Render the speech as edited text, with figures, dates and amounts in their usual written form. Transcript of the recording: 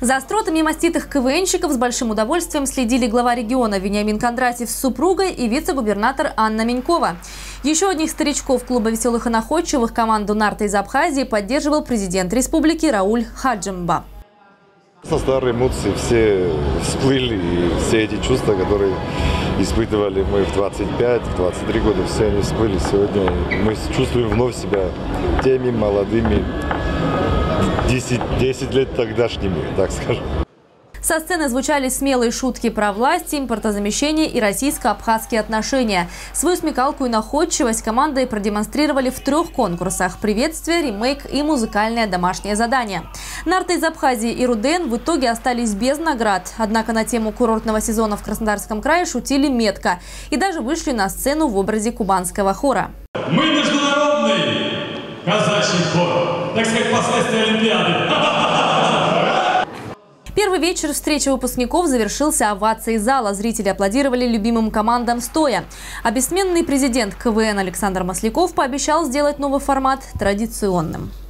За остротами маститых КВНщиков с большим удовольствием следили глава региона Вениамин Кондратьев с супругой и вице-губернатор Анна Менькова. Еще одних старичков клуба веселых и находчивых, команду «Нарта» из Абхазии, поддерживал президент республики Рауль Хаджимба. Старые эмоции все всплыли, и все эти чувства, которые испытывали мы в 25, в 23 года, все они всплыли. Сегодня мы чувствуем вновь себя теми молодыми, 10 лет тогдашними, так скажем. Со сцены звучали смелые шутки про власть, импортозамещение и российско-абхазские отношения. Свою смекалку и находчивость командой продемонстрировали в 3 конкурсах – приветствие, ремейк и музыкальное домашнее задание. «Нарта» из Абхазии и «Руден» в итоге остались без наград. Однако на тему курортного сезона в Краснодарском крае шутили метко и даже вышли на сцену в образе кубанского хора. Мы международный казачий хор, так сказать, последствия Олимпиады. Первый вечер встречи выпускников завершился овацией зала. Зрители аплодировали любимым командам стоя. А бессменный президент КВН Александр Масляков пообещал сделать новый формат традиционным.